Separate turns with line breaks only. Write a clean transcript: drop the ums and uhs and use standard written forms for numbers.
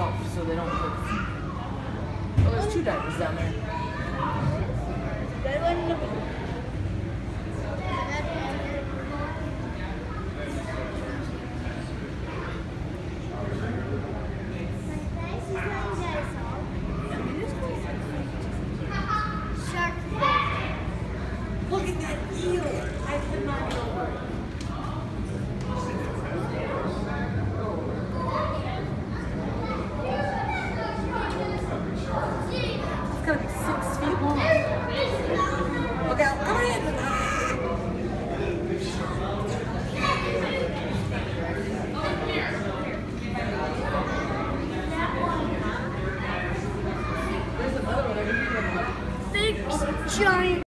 themselves so they don't hurt. Oh, there's 2 divers down there. Look at that eel! I cannot get over it. It's gotta be 6 feet long. Okay, come in! There's another one over here. Big giant.